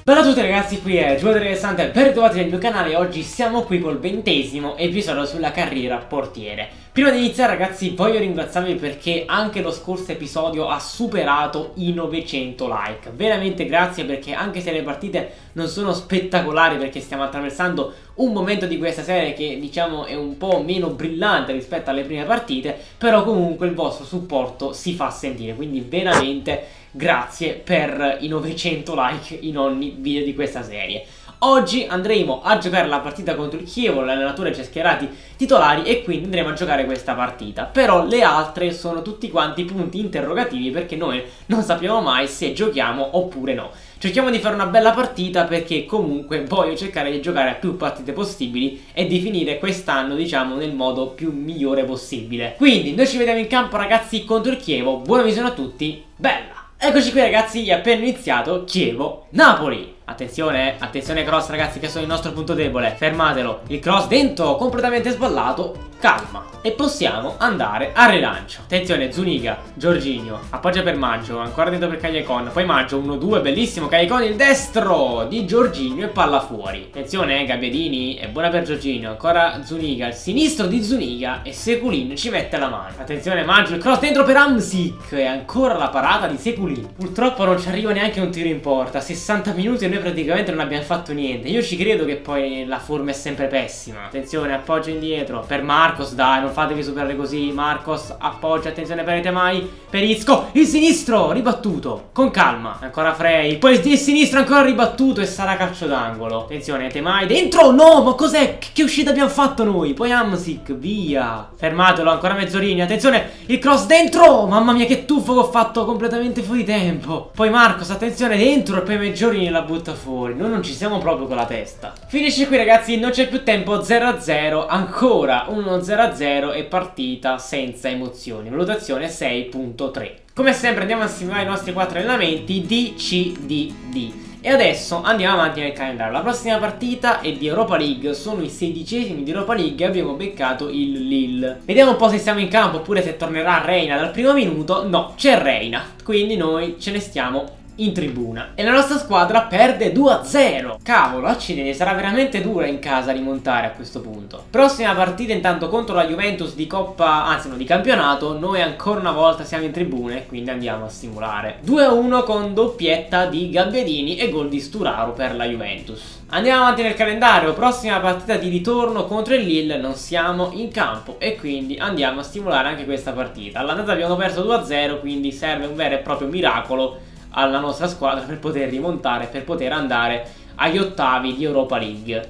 Bella a tutti ragazzi, qui è Giocatore Interessante, ben ritrovati nel mio canale. Oggi siamo qui col 20° episodio sulla carriera portiere. Prima di iniziare ragazzi voglio ringraziarvi perché anche lo scorso episodio ha superato i 900 like. Veramente grazie, perché anche se le partite non sono spettacolari, perché stiamo attraversando un momento di questa serie che diciamo è un po' meno brillante rispetto alle prime partite, però comunque il vostro supporto si fa sentire, quindi veramente grazie per i 900 like in ogni video di questa serie. Oggi andremo a giocare la partita contro il Chievo, l'allenatore ci ha schierati titolari e quindi andremo a giocare questa partita. Però le altre sono tutti quanti punti interrogativi, perché noi non sappiamo mai se giochiamo oppure no. Cerchiamo di fare una bella partita perché comunque voglio cercare di giocare a più partite possibili e di finire quest'anno diciamo nel modo più migliore possibile. Quindi noi ci vediamo in campo ragazzi contro il Chievo, buona visione a tutti, bella! Eccoci qui ragazzi, è appena iniziato Chievo-Napoli. Attenzione, attenzione cross ragazzi che sono il nostro punto debole. Fermatelo, il cross dentro, completamente sballato. Calma, e possiamo andare al rilancio. Attenzione, Zuniga, Jorginho, appoggia per Maggio, ancora dentro per Callecon. Poi Maggio, 1-2, bellissimo, Callecon il destro di Jorginho e palla fuori. Attenzione, Gabbiadini, è buona per Jorginho. Ancora Zuniga, il sinistro di Zuniga e Sekulin ci mette la mano. Attenzione Maggio, il cross dentro per Hamsik e ancora la parata di Sekulin. Purtroppo non ci arriva neanche un tiro in porta, 60 minuti e noi praticamente non abbiamo fatto niente. Io ci credo che poi la forma è sempre pessima. Attenzione, appoggio indietro per Marcos, dai, non fatevi superare così. Marcos, appoggia, attenzione per Temai, per Isco, il sinistro, ribattuto, con calma, ancora Frey, poi il sinistro ancora ribattuto e sarà calcio d'angolo. Attenzione, Temai, dentro, no, ma cos'è? Che uscita abbiamo fatto noi? Poi Hamsik, via, fermatelo, ancora Mezzorini, attenzione, il cross dentro, mamma mia che tuffo che ho fatto, completamente fuori tempo. Poi Marcos, attenzione, dentro e poi Mezzorini la butta fuori. Noi non ci siamo proprio con la testa. Finisce qui ragazzi, non c'è più tempo, 0-0, ancora 1-0-0 e partita senza emozioni. Valutazione 6.3. Come sempre andiamo a simulare i nostri 4 allenamenti D, C, D, D. E adesso andiamo avanti nel calendario. La prossima partita è di Europa League, sono i 16esimi di Europa League e abbiamo beccato il Lille. Vediamo un po' se siamo in campo oppure se tornerà Reina dal primo minuto. No, c'è Reina, quindi noi ce ne stiamo in tribuna. E la nostra squadra perde 2-0. Cavolo, accidenti, sarà veramente dura in casa rimontare a questo punto. Prossima partita intanto contro la Juventus di Coppa, anzi no, di campionato. Noi ancora una volta siamo in tribune, quindi andiamo a simulare 2-1 con doppietta di Gabbiadini e gol di Sturaro per la Juventus. Andiamo avanti nel calendario. Prossima partita di ritorno contro il Lille, non siamo in campo e quindi andiamo a simulare anche questa partita. All'andata abbiamo perso 2-0, quindi serve un vero e proprio miracolo alla nostra squadra per poter rimontare, per poter andare agli ottavi di Europa League.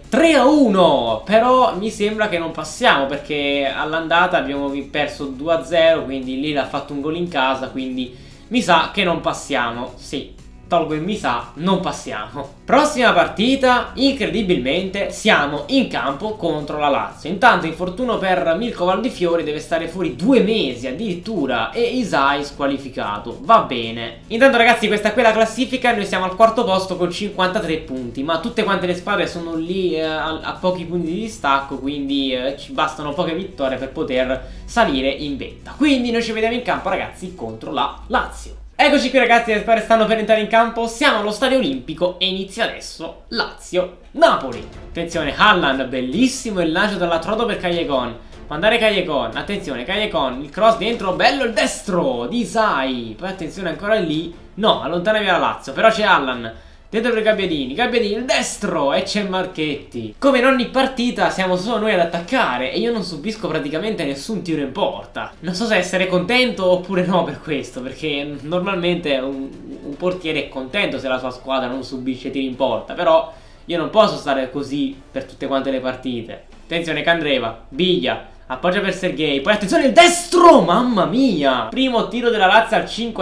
3-1, però mi sembra che non passiamo, perché all'andata abbiamo perso 2-0, quindi lì l'ha fatto un gol in casa, quindi mi sa che non passiamo. Sì, tolgo il mi sa, non passiamo. Prossima partita, incredibilmente siamo in campo contro la Lazio. Intanto infortunio per Milko Valdifiori, deve stare fuori 2 mesi addirittura e Isai squalificato, va bene. Intanto ragazzi questa qui è la classifica, noi siamo al quarto posto con 53 punti, ma tutte quante le squadre sono lì a pochi punti di distacco, quindi ci bastano poche vittorie per poter salire in vetta. Quindi noi ci vediamo in campo ragazzi contro la Lazio. Eccoci qui ragazzi, le squadre stanno per entrare in campo, siamo allo Stadio Olimpico e inizia adesso Lazio-Napoli. Attenzione, Haaland, bellissimo il lancio dalla Trodo per Callecon. Mandare Callecon, attenzione, Callecon, il cross dentro, bello il destro di Isai. Poi attenzione ancora lì, no, allontana via la Lazio, però c'è Haaland. Dentro per Gabbiadini, Gabbiadini il destro e c'è Marchetti. Come in ogni partita siamo solo noi ad attaccare e io non subisco praticamente nessun tiro in porta. Non so se essere contento oppure no per questo, perché normalmente un portiere è contento se la sua squadra non subisce tiri in porta, però io non posso stare così per tutte quante le partite. Attenzione Candreva, Biglia, appoggia per Sergei, poi attenzione il destro, mamma mia. Primo tiro della Lazio al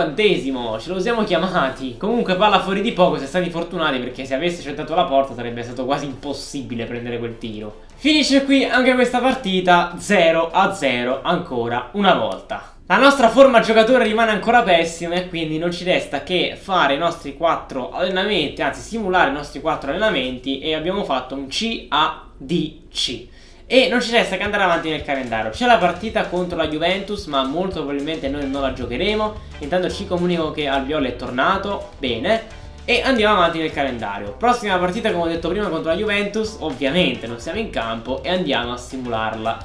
50°, ce lo siamo chiamati. Comunque palla fuori di poco, siamo stati fortunati perché se avesse centrato la porta sarebbe stato quasi impossibile prendere quel tiro. Finisce qui anche questa partita 0-0 ancora una volta. La nostra forma giocatore rimane ancora pessima e quindi non ci resta che fare i nostri 4 allenamenti, anzi simulare i nostri 4 allenamenti, e abbiamo fatto un C-A-D-C. E non ci resta che andare avanti nel calendario. C'è la partita contro la Juventus, ma molto probabilmente noi non la giocheremo. Intanto ci comunico che Albiol è tornato, bene. E andiamo avanti nel calendario. Prossima partita, come ho detto prima, contro la Juventus. Ovviamente non siamo in campo e andiamo a simularla.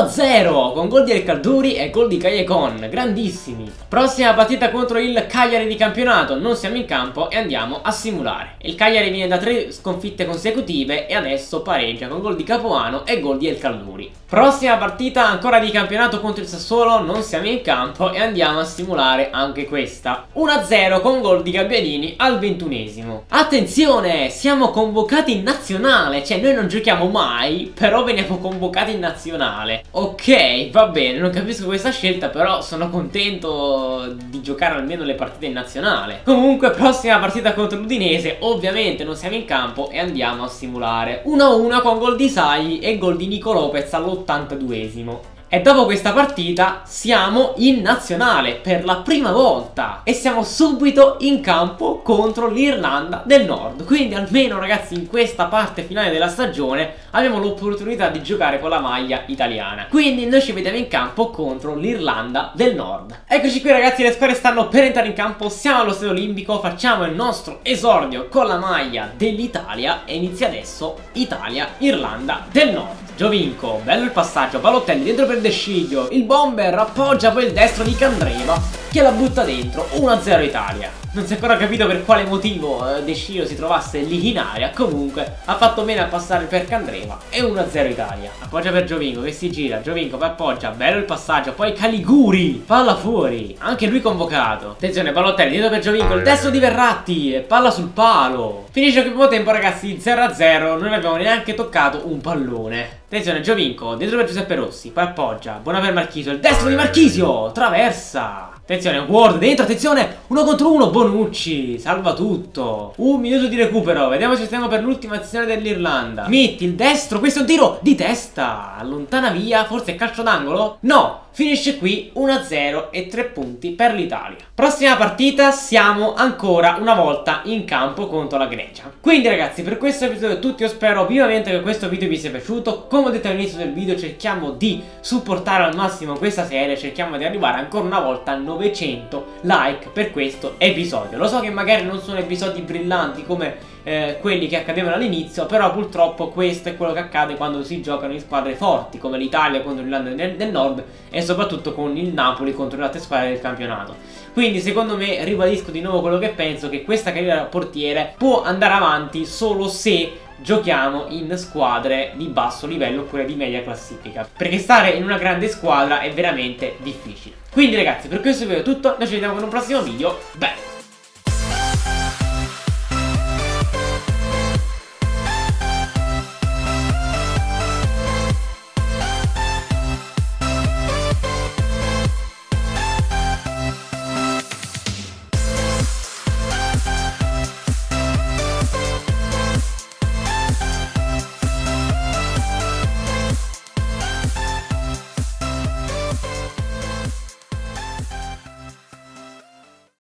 2-0 con gol di El Calduri e gol di Callecon, grandissimi. Prossima partita contro il Cagliari di campionato. Non siamo in campo e andiamo a simulare. Il Cagliari viene da 3 sconfitte consecutive e adesso pareggia con gol di Capuano e gol di El Calduri. Prossima partita ancora di campionato contro il Sassuolo. Non siamo in campo e andiamo a simulare anche questa. 1-0 con gol di Gabbiadini al 21esimo. Attenzione, siamo convocati in nazionale. Cioè noi non giochiamo mai, però veniamo convocati in nazionale. Ok, va bene, non capisco questa scelta, però sono contento di giocare almeno le partite in nazionale. Comunque prossima partita contro l'Udinese. Ovviamente non siamo in campo e andiamo a simulare. 1-1 con gol di Sai e gol di Nico Lopez all'82esimo. E dopo questa partita siamo in nazionale per la prima volta e siamo subito in campo contro l'Irlanda del Nord. Quindi almeno ragazzi in questa parte finale della stagione abbiamo l'opportunità di giocare con la maglia italiana. Quindi noi ci vediamo in campo contro l'Irlanda del Nord. Eccoci qui ragazzi, le squadre stanno per entrare in campo, siamo allo Stadio Olimpico, facciamo il nostro esordio con la maglia dell'Italia e inizia adesso Italia-Irlanda del Nord. Giovinco, bello il passaggio, Balotelli dentro per De Sciglio, il bomber appoggia poi il destro di Candreva che la butta dentro, 1-0 Italia. Non si è ancora capito per quale motivo De Sciglio si trovasse lì in aria, comunque ha fatto bene a passare per Candreva e 1-0 Italia. Appoggia per Giovinco che si gira, Giovinco poi appoggia, bello il passaggio, poi Caliguri, palla fuori, anche lui convocato. Attenzione, Balotelli dentro per Giovinco, il destro di Verratti e palla sul palo. Finisce il primo tempo ragazzi, 0-0, non abbiamo neanche toccato un pallone. Attenzione, Giovinco dentro per Giuseppe Rossi, poi appoggia, buona per Marchisio, il destro di Marchisio, traversa. Attenzione, Ward dentro, attenzione, 1 contro 1, Bonucci, salva tutto. Un minuto di recupero, vediamo se stiamo per l'ultima azione dell'Irlanda. Smith, il destro, questo è un tiro di testa, allontana via, forse è calcio d'angolo? No! Finisce qui 1-0 e 3 punti per l'Italia. Prossima partita, siamo ancora una volta in campo contro la Grecia. Quindi ragazzi, per questo episodio è tutto. Io spero vivamente che questo video vi sia piaciuto. Come ho detto all'inizio del video, cerchiamo di supportare al massimo questa serie. Cerchiamo di arrivare ancora una volta a 900 like per questo episodio. Lo so che magari non sono episodi brillanti come quelli che accadevano all'inizio, però purtroppo questo è quello che accade quando si giocano in squadre forti come l'Italia contro l'Irlanda del Nord e soprattutto con il Napoli contro le altre squadre del campionato. Quindi secondo me, ribadisco di nuovo quello che penso, che questa carriera da portiere può andare avanti solo se giochiamo in squadre di basso livello oppure di media classifica, perché stare in una grande squadra è veramente difficile. Quindi ragazzi, per questo video è tutto, noi ci vediamo con un prossimo video. Beh,